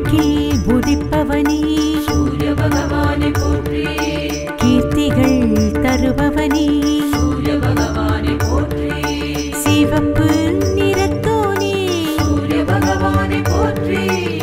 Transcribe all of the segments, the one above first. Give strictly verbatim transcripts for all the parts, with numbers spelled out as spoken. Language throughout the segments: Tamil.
கிழக்கில் உதிப்பவனே சூரிய பகவானை போற்றி. கீர்த்திகள் தருபவனே சூரிய பகவானை போற்றி. சிவப்பு நிறத்தோனே சூரிய பகவானை போற்றி.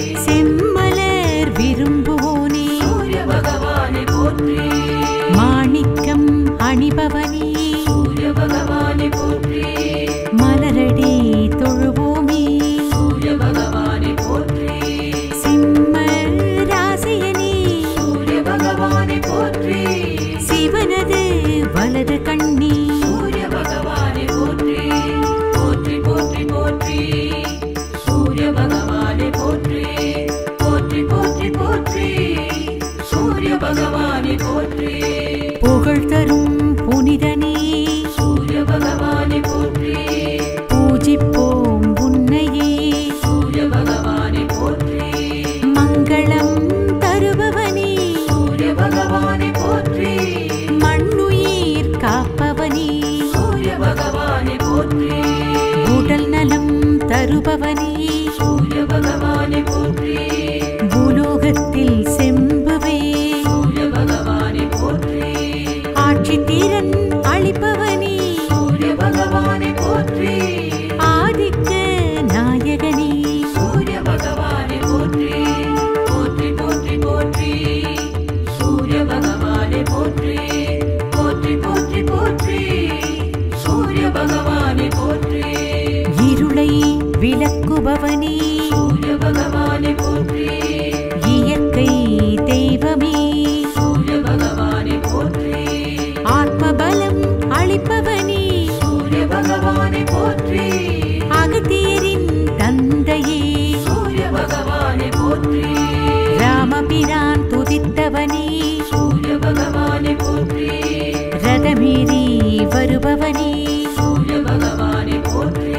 செம்மலர் விரும்புவோனே சூரிய பகவானை போற்றி. மாணிக்கம் அணிபவனே சூரிய பகவானை போற்றி. மலரடி தொழுவோமே சூரிய பகவானை போற்றி. சிம்ம ராசியனே சூரிய பகவானை போற்றி. சிவனது வலது கண்ணி சூரிய பகவானை போற்றி. போற்றி போற்றி போற்றி. சூரிய பகவானை போற்றி. போற்றி போற்றி போற்றி. சூரிய பகவானை போற்றி. புகழ் தரும் புனிதனே சூரிய பகவானை போற்றி. பூஜிப்போம் உன்னையே சூரிய பகவானை போற்றி. மங்களம் தருபவனே சூரிய பகவானை போற்றி. மண்ணுயிர் காப்பவனே சூரிய பகவானை போற்றி. உடல் நலம் தருபவனே சூரிய பகவானை போற்றி. பூலோகத்தில் செம்புவே சூரிய பகவானை போற்றி. ஆட்சி திறன் அளிப்பவனே சூரிய பகவானை போற்றி. ஆதிக்க நாயகனே சூரிய பகவானை போற்றி. போற்றி போற்றி போற்றி. சூரிய பகவானை போற்றி. போற்றி போற்றி போற்றி. சூரிய பகவானை போற்றி. இருளை விளக்குபவனே சூரிய பகவானை போற்றி. இயற்கை தெய்வமே சூரிய பகவானை போற்றி. ஆத்மபலம் அளிப்பவனே சூரிய பகவானை போற்றி. அகத்தியரின் தந்தையே சூரிய பகவானை போற்றி. ராமபிரான் துதித்தவனே சூரிய பகவானை போற்றி. ரதமீறி வருபவனே சூரிய பகவானை போற்றி.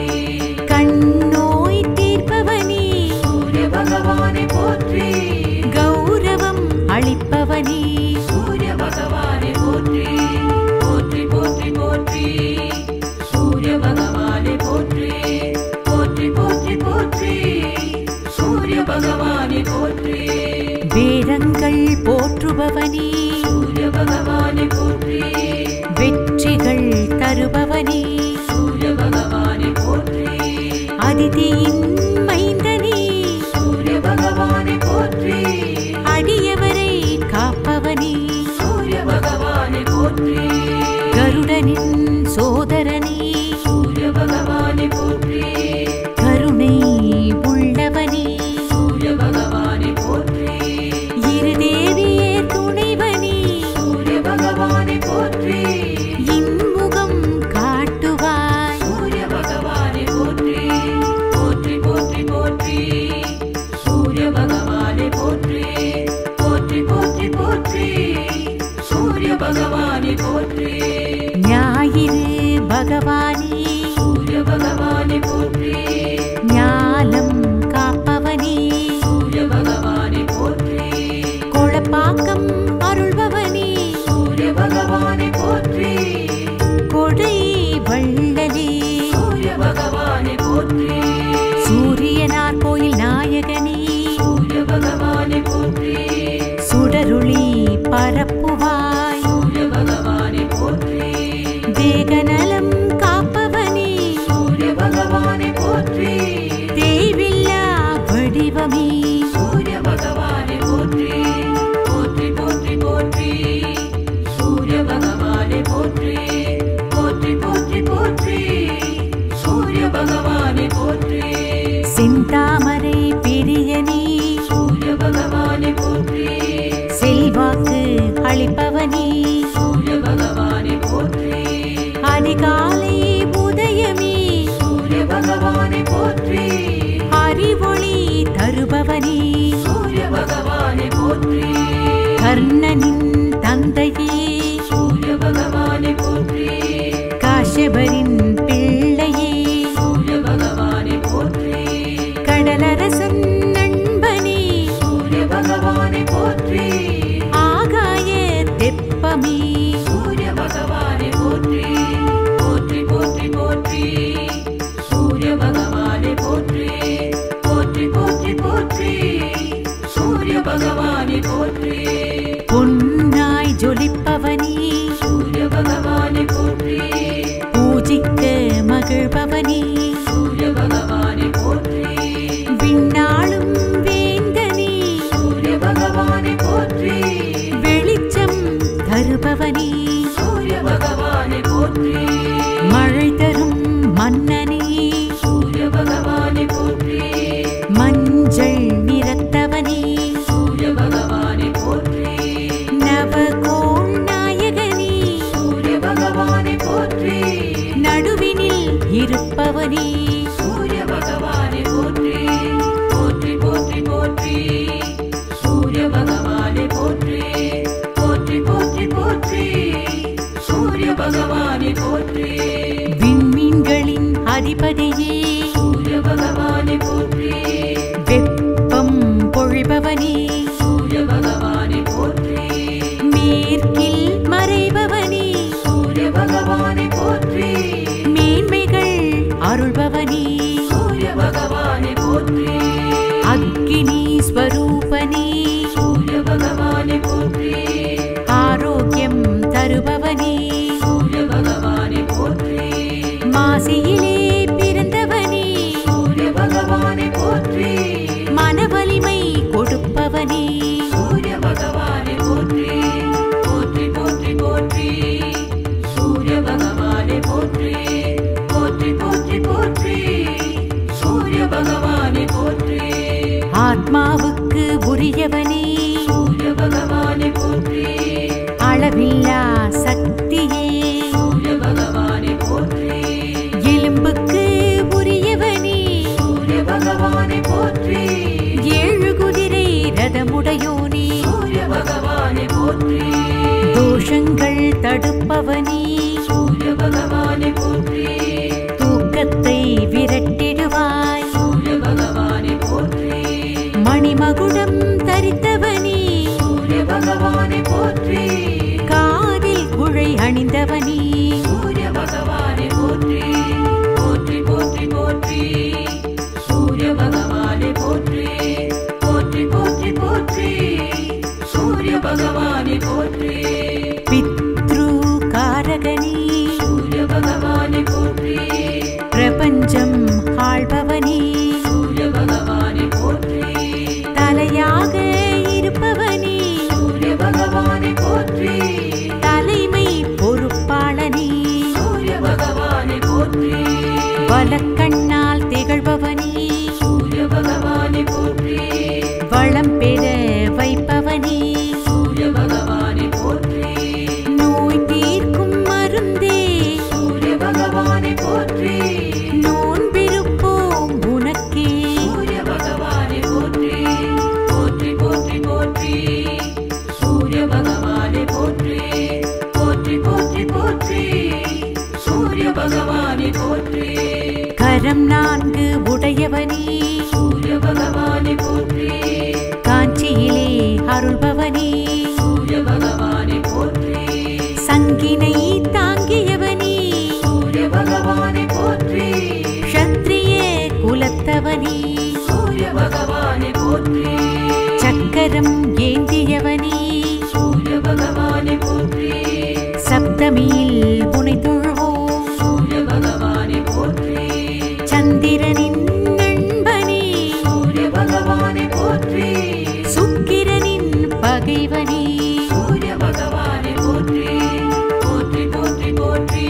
கண்ணோய் தீர்ப்பவனே சூரிய பகவானை போற்றி. கௌரவம் அளிப்பவனே சூரிய பகவானை போற்றி. போற்றி போற்றி போற்றி. சூரிய பகவானை போற்றி. போற்றி போற்றி போற்றி. சூரிய பகவானை போற்றி. வேதங்கள் போற்றுபவனே சூரிய பகவானை போற்றி. வெற்றிகள் தருபவனே சூரிய பகவானை போற்றி. அதிதியின் மைந்தனே சூரிய பகவானை போற்றி. அடியவரை காப்பவனே சூரிய பகவானை போற்றி. கருடனின் சோதரனே சூரிய பகவானை போற்றி. கருணை உள்ளவனே சூரிய பகவானை போற்றி. இருதேவியே துணைவனே சூரிய பகவானை போற்றி. இன்முகம் காட்டுவாய் சூரிய பகவானை போற்றி. போற்றி போற்றி போற்றி. சூரிய பகவானை போற்றி. போற்றி போற்றி போற்றி. சூரிய பகவானை போற்றி. ஞாயிறு பகவானே சூரிய பகவானை போற்றி. ஞானம் காப்பவனே சூரிய பகவானை போற்றி. கொளப்பாக்கம் அருள்பவனே சூரிய பகவானை போற்றி. கொடை வள்ளலே சூரிய பகவானை போற்றி. சூரியனார் கோயில் நாயகனே சூரிய பகவானை போற்றி. சுடருளி பரப்புவாய் சூரிய பகவானை போற்றி. தேகநலம் காப்பவனே சூரிய பகவானை போற்றி. தேவில்லா வடிவமே சூரிய பகவானை போற்றி. போற்றி போற்றி போற்றி. சூரிய பகவானை போற்றி. போற்றி போற்றி போற்றி. சூரிய பகவானை போற்றி. செந்தாமரை பெரியனே சூரிய பகவானை போற்றி. செல்வாக்கு அளிப்பவனே சூரிய பகவானை போற்றி. அதிகாலை உதயமே சூரிய பகவானை போற்றி. அறிவொளி தருபவனே சூரிய பகவானை போற்றி. கர்ணனின் தந்தையே சூரிய பகவானை போற்றி. காஷ்யபரின் பிள்ளையே சூரிய பகவானை போற்றி. கடலரசன் நண்பனே சூரிய பகவானை போற்றி. ஆகாய தெப்பமே சூரிய பகவானை போற்றி. போற்றி போற்றி போற்றி. சூரிய பகவானை போற்றி. போற்றி போற்றி போற்றி. கொடுப்பவனே சூரிய பகவானே போற்றி போற்றி போற்றி போற்றி சூரிய பகவானே போற்றி போற்றி போற்றி போற்றி சூரிய பகவானே போற்றி விண்மீன்களின் அதிபதியே சூரிய பகவானே போற்றி வெப்பம் பொழிபவனே சூரிய பகவானே போற்றி மேற்கில் மறைபவனே சூரிய பகவானே போற்றி மேன்மைகள் அருள்பவனே சூரிய பகவானே போற்றி அக்கினி ஸ்வரூபனே சூரிய பகவானே போற்றி ஆரோக்கியம் தருபவனே சூரிய பகவானே போற்றி மாசியிலே பிறந்தவனே சூரிய பகவானே போற்றி மனவலிமை கொடுப்பவனே சூரிய பகவானே போற்றி போற்றி போற்றி போற்றி சூரிய பகவானே போற்றி போற்றி போற்றி போற்றி சூரிய பகவானே போற்றி ஆத்மாவுக்கு உரியவனே சூரிய பகவானே போற்றி அளவில்லா சக்தியே சூரிய பகவானே போற்றி எலும்புக்கு உரியவனே சூரிய பகவானே போற்றி ஏழு குதிரை ரதமுடையோனே சூரிய பகவானே போற்றி தோஷங்கள் தடுப்பவனே சூரிய பகவானே போற்றி தூக்கத்தை விரட்டிடுவாய் சூரிய பகவானே போற்றி மணிமகுடம் தரித்தவனே சூரிய பகவானே போற்றி காதில் குழை அணிந்தவனே சூரிய பகவானே போற்றி போற்றி போற்றி போற்றி சூரிய பகவானே போற்றி போற்றி போற்றி போற்றி சூரிய பகவானே போற்றி பித்ரு காரகனே சூரிய பகவானே போற்றி பிரபஞ்சம் ஆள்பவனே சூரிய பகவானே போற்றி தலையாக இருப்பவனே சூரிய பகவானே போற்றி தலைமை பொறுப்பாளனே சூரிய பகவானே போற்றி வலக்கண்ணால் திகழ்பவனே சூரிய பகவானே போற்றி வளம் பெற வைப்பவனே சூரிய பகவானே போற்றி நோய் தீர்க்கும் மருந்தே சூரிய பகவானே போற்றி நோன்பிருப்போம் உனக்கே சூரிய பகவானே போற்றி போற்றி போற்றி போற்றி சூரிய பகவானே போற்றி போற்றி போற்றி போற்றி சூரிய பகவானே போற்றி கரம் நான்கு உடையவனே சூரிய பகவானே போற்றி காஞ்சியிலே அருள்பவனே சூரிய பகவானே போற்றி சங்கினை தாங்கியவனே சூரிய பகவானே போற்றி க்ஷத்ரிய குலத்தவனே சூரிய பகவானே போற்றி சக்கரம் ஏந்தியவனே சூரிய பகவானே போற்றி சப்தமியில் உனை தொழுவோம் சூரிய பகவானே போற்றி சந்திரனின் நண்பனே சூரிய பகவானே போற்றி சுக்கிரனின் பகைவனே சூரிய பகவானே போற்றி போற்றி போற்றி போற்றி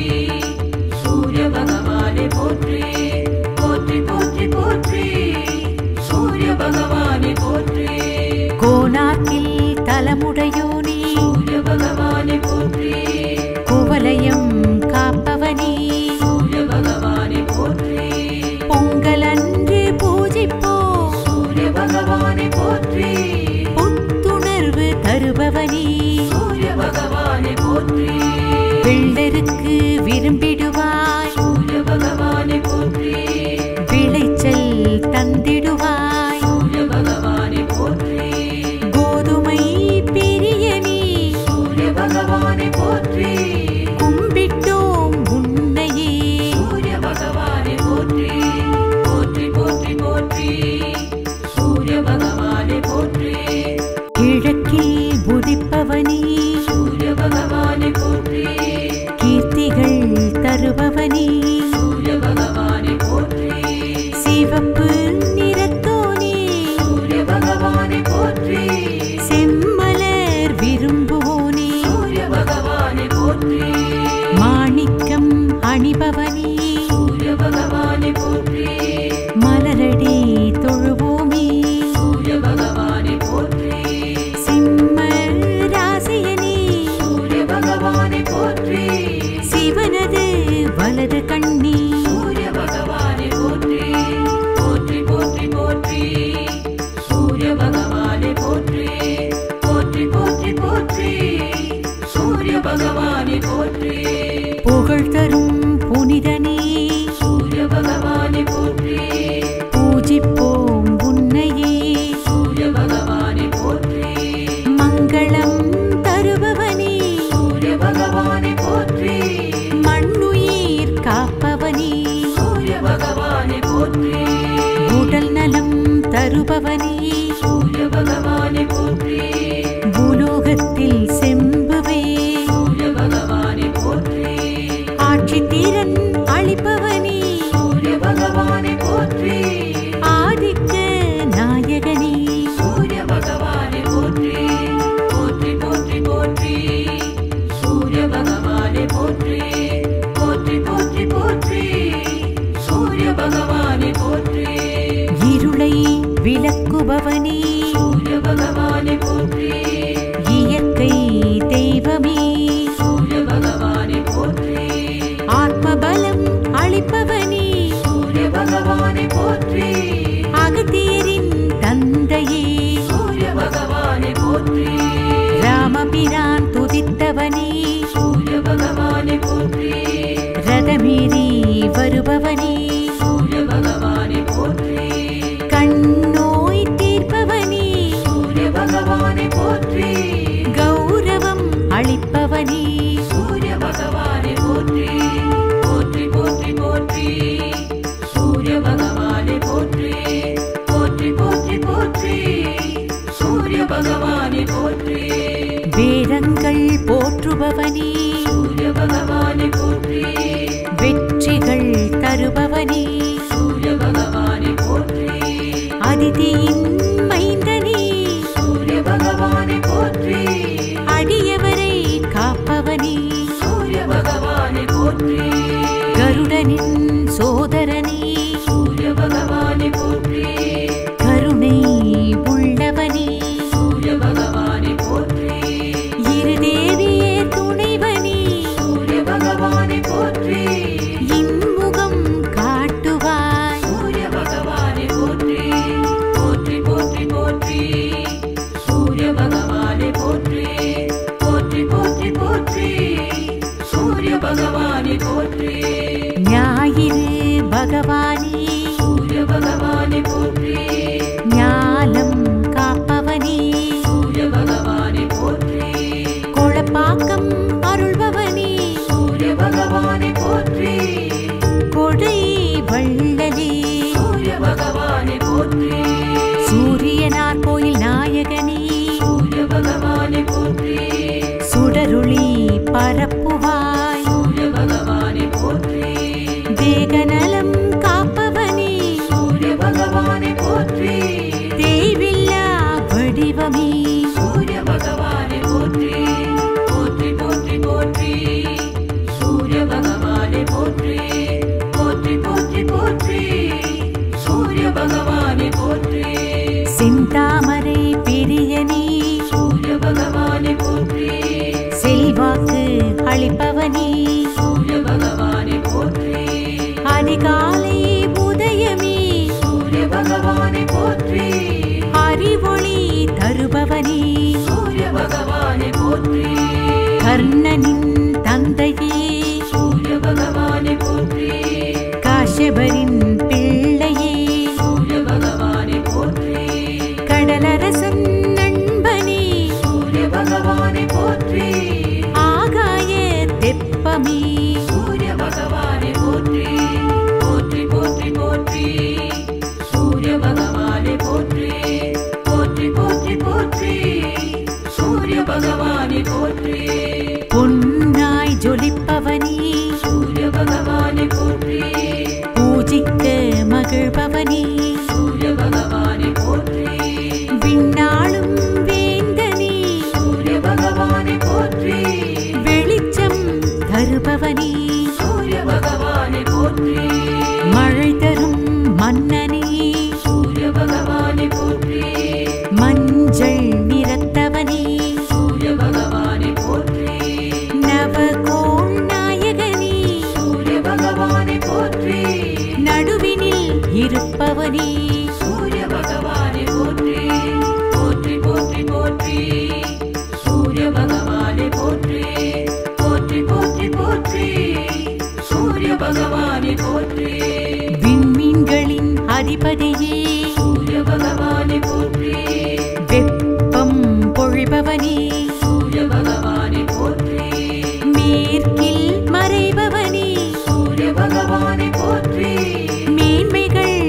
சூரிய பகவானே போற்றி போற்றி போற்றி போற்றி சூரிய பகவானே போற்றி கோனாக்கில் தலமுடையோனே சூரிய பகவானே போற்றி குவலயம் காப்பவனே சூரிய பகவானே போற்றி பொங்கலன்று பூஜிப்போம் சூரிய பகவானே போற்றி புத்துணர்வு தருபவனே சூரிய பகவானே போற்றி வெள்ளருக்கு விரும்பிடுவாய் சூரிய பகவானே போற்றி விளைச்சல் தந்திடுவாய் சூரிய பகவானே போற்றி கோதுமை பிரியனே சூரிய பகவானே போற்றி கும்பிட்டோம் உன்னையே சூரிய பகவானே போற்றி போற்றி போற்றி போற்றி சூரிய பகவானே போற்றி கிழக்கில் உதிப்பவனே சூரிய பகவானே போற்றி போற்றி உடல் நலம் தருபவனே சூரிய பகவானை போற்றி பூலோகத்தில் செம்புவே சூரிய பகவானை போற்றி ஆட்சி திறன் அளிப்பவனே சூரிய பகவானை போற்றி ஆதிக்க நாயகனே சூரிய பகவானை போற்றி போற்றி போற்றி போற்றி சூரிய பகவானை போற்றி போற்றி போற்றி போற்றி சூரிய பகவானை போற்றி இருளை விளக்குபவனே சூரிய பகவானை போற்றி இயற்கை தெய்வமே சூரிய பகவானை போற்றி ஆத்மபலம் அளிப்பவனே சூரிய பகவானை போற்றி அகத்தியரின் தந்தையே சூரிய பகவானை போற்றி ராமபிரான் துதித்தவனே சூரிய பகவானை போற்றி ரதமீறி வருபவனே சூரிய பகவானை போற்றி கண்ணோய் தீர்ப்பவனே சூரிய பகவானை போற்றி கௌரவம் அளிப்பவனே சூரிய பகவானை போற்றி போற்றி போற்றி போற்றி சூரிய பகவானை போற்றி போற்றி போற்றி போற்றி சூரிய பகவானை போற்றி வேதங்கள் போற்றுபவனே சூரிய பகவானை போற்றி வெற்றிகள் தருபவனே சூரிய பகவானை போற்றி அதிதியின் மைந்தனே சூரிய பகவானை போற்றி அடியவரை காப்பவனே சூரிய பகவானை போற்றி கருடனின் சோதரனே சூரிய பகவானை போற்றி கருணை உள்ளவனே சூரிய பகவானை போற்றி இருதேவிய துணைவனே சூரிய பகவானை போற்றி இன்முகம் காட்டுவாய் சூரிய பகவானை போற்றி போற்றி போற்றி போற்றி சூரிய பகவானை போற்றி போற்றி போற்றி போற்றி சூரிய பகவானை போற்றி ஞாயிறு பகவானே சூரிய பகவானை போற்றி ஞாலம் காப்பவனே சூரிய பகவானை போற்றி கொளப்பாக்கம் அருள்பவனே சூரிய பகவானை போற்றி கொடை வள்ளலே சூரிய பகவானை போற்றி சூரியனார் கோயில் நாயகனே சூரிய பகவானை போற்றி சுடருளி பரப்புவாய் சூரிய பகவானை போற்றி தேகநலம் காப்பவனே சூரிய பகவானை போற்றி தேவில்லா வடிவமே சூரிய பகவானை போற்றி போற்றி போற்றி போற்றி சூரிய பகவானை போற்றி போற்றி போற்றி போற்றி சூரிய பகவானை போற்றி செந்தாமரை பிரியனே சூரிய பகவானை போற்றி செல்வாக்கு அளிப்பவனே சூரிய பகவானை போற்றி அதிகாலை உதயமே சூரிய பகவானை போற்றி அறிவொளி தருபவனே சூரிய பகவானை போற்றி கர்ணனின் தந்தையே சூரிய பகவானை போற்றி காஷ்யபரின் பிள்ளையே சூரிய பகவானை போற்றி கடலரசன் நண்பனே சூரிய பகவானை போற்றி ஆகாய தெப்பமே சூரிய பகவானை போற்றி போற்றி போற்றி போற்றி சூரிய பகவானை போற்றி போற்றி போற்றி போற்றி சூரிய பகவானை போற்றி பொன்னாய் ஜொலிப்பவனே சூரிய பகவானை போற்றி பூஜிக்க மகிழ்பவனே சூரிய பகவானை போற்றி விண்ணாளும் வேந்தனே சூரிய பகவானை போற்றி வெளிச்சம் தருபவனே சூரிய பகவானை போற்றி மழை தரும் மன்னனே சூரிய பகவானை போற்றி மஞ்சள் நிறத்தவனே சூரிய பகவானை போற்றி நவகோள் நாயகனே சூரிய பகவானை போற்றி நடுவினில் இருப்பவனே சூரிய பகவானை போற்றி போற்றி போற்றி போற்றி சூரிய பகவானை போற்றி போற்றி போற்றி போற்றி சூரிய பகவானை போற்றி விண்மீன்களின் அதிபதியே சூரிய பகவானை போற்றி வெப்பம் பொழிபவனே சூரிய பகவானை போற்றி மேற்கில் மறைபவனே சூரிய பகவானை போற்றி மேன்மைகள்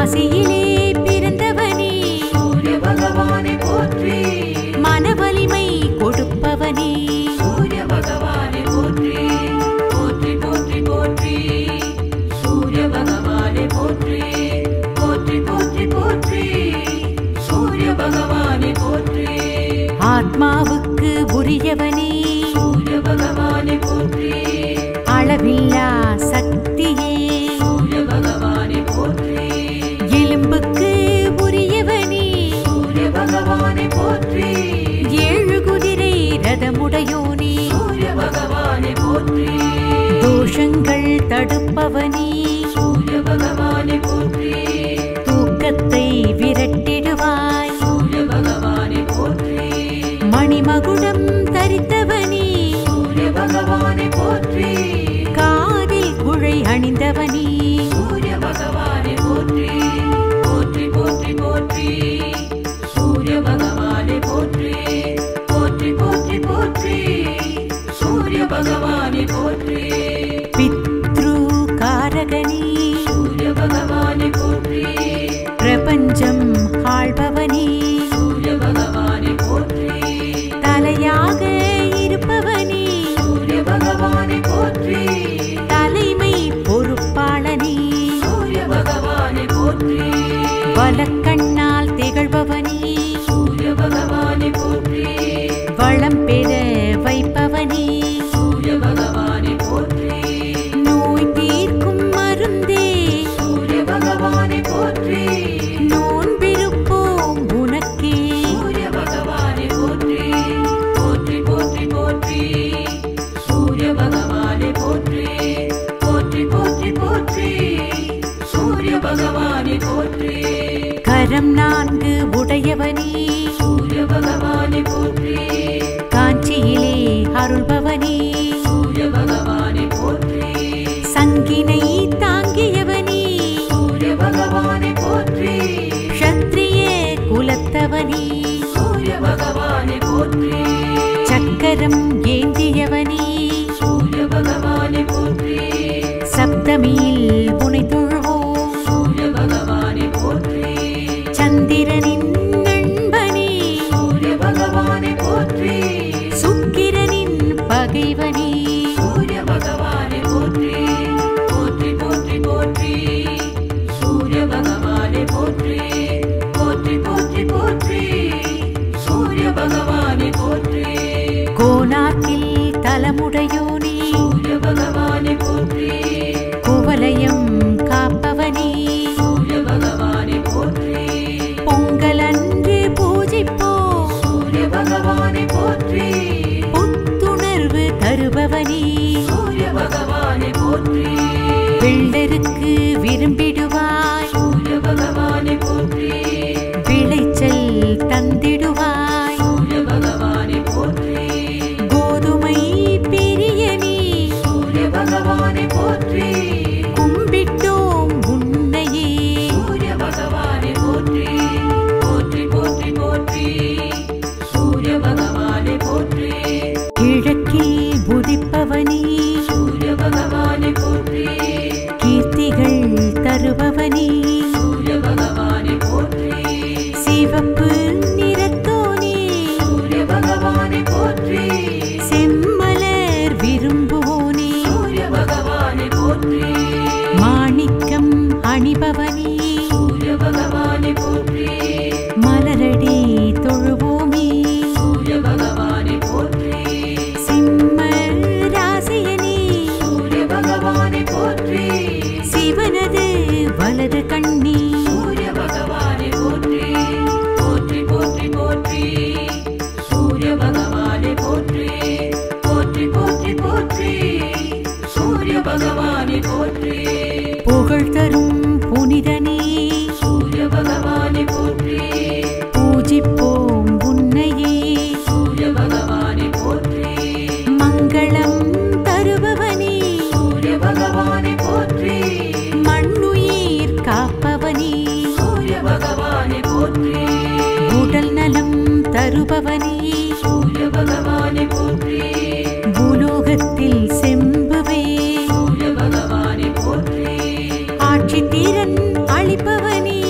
ராசியிலே பிறந்தவனே சூரிய பகவானை போற்றி மனவலிமை கொடுப்பவனே சூரிய பகவானை போற்றி போற்றி போற்றி போற்றி சூரிய பகவானை போற்றி போற்றி போற்றி போற்றி சூரிய பகவானை போற்றி ஆத்மாவுக்கு உரியவனே சூரிய பகவானை போற்றி அளவில்லா சக்தியே சூரிய பகவானை போற்றி எலும்புக்கு உரியவனே சூரிய பகவானை போற்றி ஏழு குதிரை ரதமுடையோனே சூரிய பகவானை போற்றி தோஷங்கள் தடுப்பவனே சூரிய பகவானை போற்றி தூக்கத்தை விரட்டிடுவாய் சூரிய பகவானை போற்றி மணிமகுடம் தரித்தவனே சூரிய பகவானை போற்றி காதில் குழை அணிந்தவனே சூரிய பகவானை போற்றி போற்றி போற்றி போற்றி சூரிய பகவானை போற்றி போற்றி போற்றி போற்றி சூரிய பகவானை போற்றி பித்ரு காரகனே சூரிய பகவானை போற்றி பிரபஞ்சம் ஆள்பவனே சூரிய பகவானை போற்றி தலையாக இருப்பவனே சூரிய பகவானை போற்றி தலைமை பொறுப்பாளனே சூரிய பகவானை போற்றி வலக்கண்ணால் திகழ்பவனே சூரிய பகவானை போற்றி வளம் பெற வைப்பவனே சூரிய பகவானை போற்றி நோய் தீர்க்கும் மருந்தே சூரிய பகவானை போற்றி நோன்பிருப்போம் உனக்கே சூரிய பகவானை போற்றி போற்றி போற்றி போற்றி சூரிய பகவானை போற்றி போற்றி போற்றி போற்றி சூரிய பகவானை போற்றி கரம் நான்கு உடையவனே சூரிய பகவானை போற்றி காஞ்சியிலே அருள்பவனே சூரிய பகவானை போற்றி சங்கினை தாங்கியவனே சூரிய பகவானை போற்றி க்ஷத்ரிய குலத்தவனே சூரிய பகவானை போற்றி சக்கரம் ஏந்தியவனே சூரிய பகவானை போற்றி சப்தமியில் உனை தொழுவோம் சூரிய பகவானை போற்றி சந்திரனின் நண்பனே சூரிய பகவானை போற்றி சுக்கிரனின் பகைவனே சூரிய பகவானை போற்றி போற்றி போற்றி போற்றி சூரிய பகவானை போற்றி போற்றி போற்றி போற்றி சூரிய பகவானை போற்றி கோனாக்கில் தலமுடையோனே சூரிய பகவானை போற்றி குவலயம் காப்பவனே சூரிய பகவானை போற்றி பொங்கலன்று பூஜிப்போம் சூரிய பகவானை போற்றி புத்துணர்வு தருபவனே சூரிய பகவானை போற்றி வெள்ளருக்கு விரும்பிடுவாய் சூரிய பகவானை போற்றி விளைச்சல் தந்திடுவாய் சூரிய பகவானை போற்றி கோதுமை பிரியனே சூரிய பகவானை போற்றி கும்பிட்டோம் உன்னையே சூரிய பகவானை போற்றி போற்றி போற்றி போற்றி சூரிய பகவானை போற்றி கிழக்கில் உதிப்பவனே சூரிய பகவானை போற்றி கீர்த்திகள் தருபவனே சூரிய பகவானை போற்றி சிவப்பு நிறத்தோனே சூரிய பகவானை போற்றி செம்மலர் விரும்புவோனே சூரிய பகவானை போற்றி மாணிக்கம் அணிபவனே சூரிய பகவானை போற்றி மலரடி தொழுவோமே சூரிய பகவானை போற்றி சிம்ம ராசியனே சூரிய பகவானை போற்றி சிவனது வலது கண்ணி சூரிய பகவானை போற்றி போற்றி போற்றி போற்றி சூரிய பகவானை போற்றி போற்றி போற்றி போற்றி சூரிய பகவானை போற்றி புகழ் தரும் புனிதனே சூரிய பகவானை போற்றி பூஜிப்போம் உன்னையே சூரிய பகவானை போற்றி மங்களம் தருபவனே சூரிய பகவானை போற்றி மண்ணுயிர் காப்பவனே சூரிய பகவானை போற்றி உடல் நலம் தருபவனே சூரிய பகவானை போற்றி பூலோகத்தில் செம்புவே சூரிய பகவானை போற்றி ஆட்சி திறன் அளிப்பவனே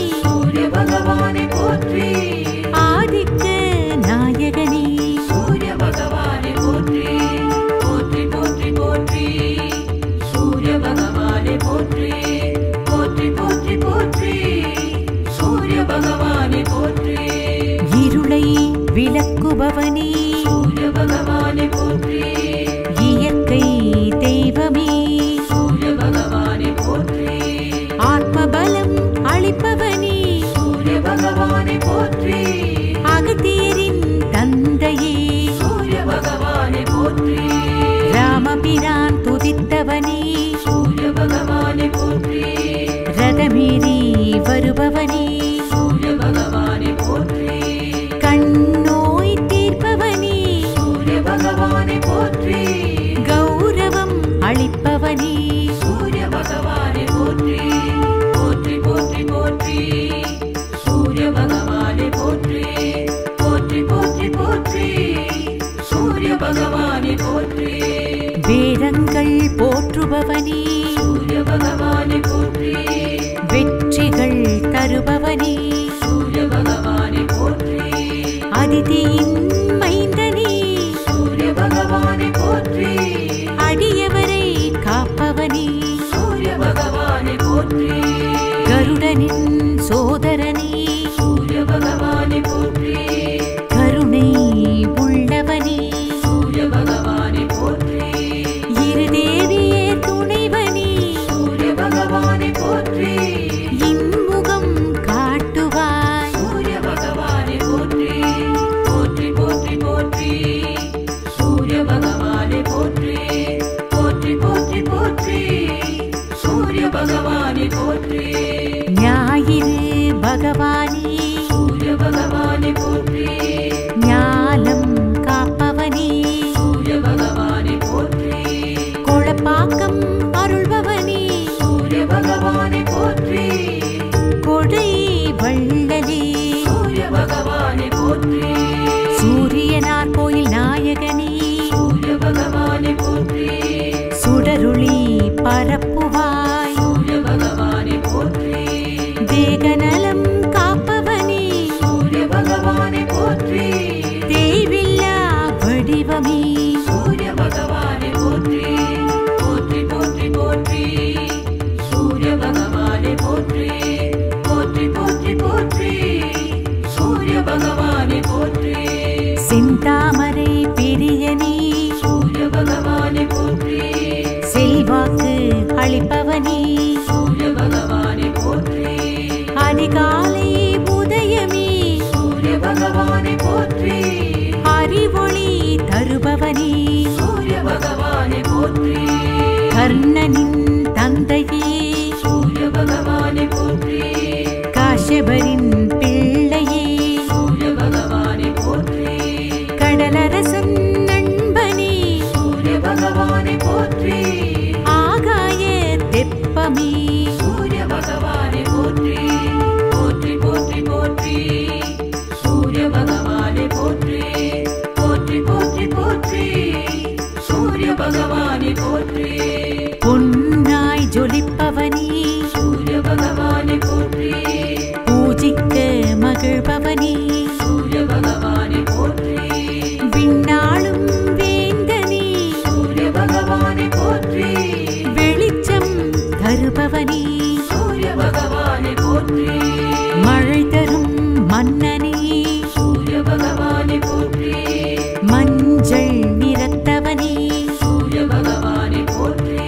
தருபவனே சூரிய பகவானே போற்றி வெற்றிகள் தருபவனே சூரிய பகவானே போற்றி அதிதியின் மைந்தனே சூரிய பகவானே போற்றி அடியவரை காப்பவனே சூரிய பகவானே போற்றி கருடனின் சோதரனே சூரிய பகவானே போற்றி கருணை உள்ளவனே சூரிய பகவானே போற்றி இருதேவியே துணைவனே சூரிய பகவானே போற்றி இன்முகம் காட்டுவாய் சூரிய பகவானே போற்றி போற்றி போற்றி போற்றி சூரிய பகவானே போற்றி போற்றி போற்றி போற்றி சூரிய பகவானே போற்றி ஞாயிறு பகவானே சூரிய பகவானே போற்றி ஞானம் காப்பவனே சூரிய பகவானே போற்றி கொளப்பாக்கம் அருள்பவனே சூரிய பகவானே போற்றி கொடை வள்ளலே சூரிய பகவானே போற்றி சூரியனார் கோயில் நாயகனே சூரிய பகவானே போற்றி சுடருளி பரப்புவாய் சூரிய பகவானே போற்றி தேகநலம் காப்பவனே சூரிய பகவானே போற்றி தேவில்லா வடிவமே சூரிய பகவானே போற்றி போற்றி போற்றி போற்றி சூரிய பகவானே போற்றி போற்றி போற்றி போற்றி சூரிய பகவானே போற்றி செந்தாமரை பிரியனே சூரிய பகவானே போற்றி செல்வாக்கு அளிப்பவனே சூரிய பகவானே போற்றி அதிகாலை உதயமே சூரிய பகவானே போற்றி அறிவொளி தருபவனே சூரிய பகவானே போற்றி கர்ணனின் தந்தையே சூரிய பகவானே போற்றி காஷ்யபரின் பிள்ளையே சூரிய பகவானே போற்றி கடலரசன் நண்பனே சூரிய பகவானே போற்றி ஆகாய தெப்பமே சூரிய பகவானே போற்றி போற்றி போற்றி போற்றி சூரிய பகவானே போற்றி போற்றி போற்றி போற்றி சூரிய பகவானே போற்றி பொன்னாய் ஜொலிப்பவனே சூரிய பகவானே போற்றி பூஜிக்க மகிழ்பவனே சூரிய பகவானே போற்றி விண்ணாளும் வேந்தனே சூரிய பகவானே போற்றி வெளிச்சம் தருபவனே சூரிய பகவானே போற்றி மழை தரும் மன்னனே சூரிய பகவானே போற்றி மஞ்சள் நிறத்தவனே சூரிய பகவானே போற்றி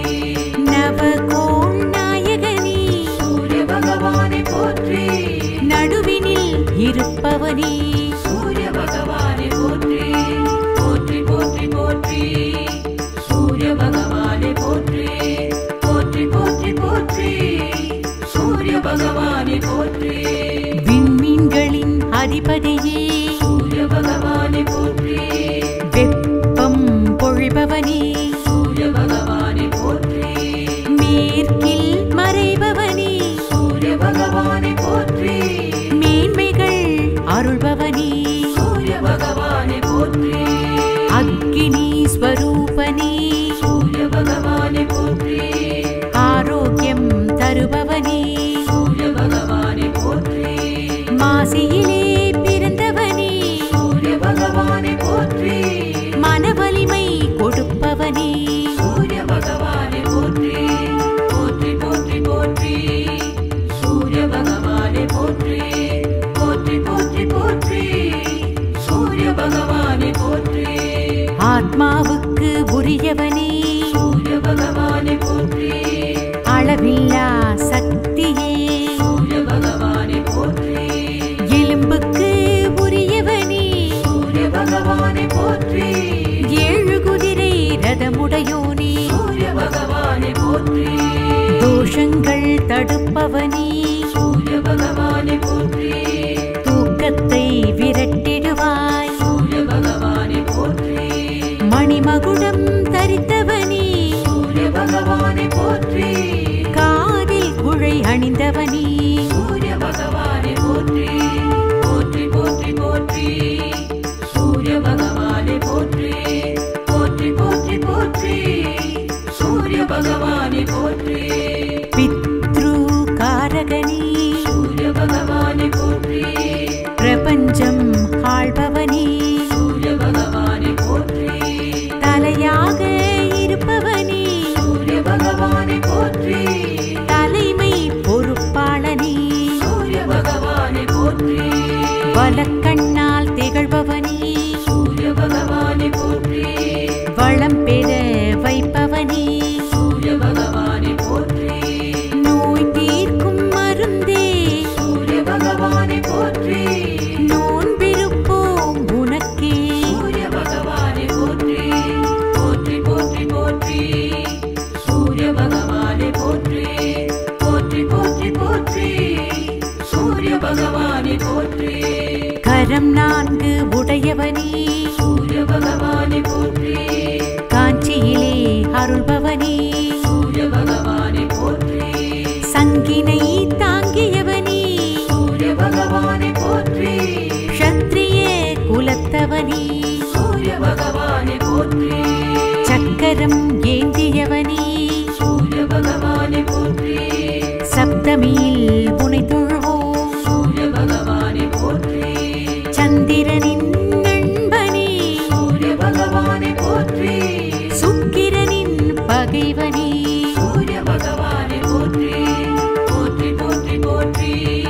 நவகோள் நாயகனே சூரிய பகவானே போற்றி நடுவினில் இருப்பவனே சூரிய பகவானே போற்றி போற்றி போற்றி போற்றி சூரிய பகவானே போற்றி போற்றி போற்றி போற்றி சூரிய பகவானே போற்றி விண்மீன்களின் அதிபதியே சூரிய பகவானே போற்றி வெப்பம் பொழிபவனே சூரிய பகவானே போற்றி மேற்கில் மறைபவனே சூரிய பகவானே போற்றி மேன்மைகள் அருள்பவனே சூரிய பகவானே போற்றி அக்கினி ஸ்வரூபனே சூரிய பகவானே போற்றி ஆரோக்கியம் தருபவனே சூரிய பகவானே போற்றி மாசியிலே பிறந்தவனே சூரிய பகவானே போற்றி மனவலிமை கொடுப்பவனே சூரிய பகவானே போற்றி போற்றி போற்றி போற்றி சூரிய பகவானே போற்றி போற்றி போற்றி போற்றி சூரிய பகவானே போற்றி ஆத்மாவுக்கு உரியவனே சூரிய பகவானே போற்றி அளவில்லா சக்தியே சூரிய பகவானே போற்றி எலும்புக்கு உரியவனே சூரிய பகவானே போற்றி ஏழு குதிரை ரதமுடையோனே சூரிய பகவானே போற்றி தோஷங்கள் தடுப்பவனே சூரிய பகவானே போற்றி தூக்கத்தை விரட்டிடுவாய் சூரிய பகவானே போற்றி மணிமகுடம் தரித்த பகவானே போற்றி கரம் நான்கு உடையவனே சூரிய பகவானே போற்றி காஞ்சியிலே அருள்பவனே சூரிய பகவானே போற்றி சங்கினை தாங்கியவனே சூரிய பகவானே போற்றி க்ஷத்ரிய குலத்தவனே சூரிய பகவானே போற்றி சக்கரம் ஏந்தியவனே சூரிய பகவானே போற்றி சப்தமியில் புனை தொழுவோம் சூரிய பகவானே போற்றி சந்திரனின் நண்பனே சூரிய பகவானே போற்றி சுக்கிரனின் பகைவனே சூரிய பகவானே போற்றி போற்றி போற்றி போற்றி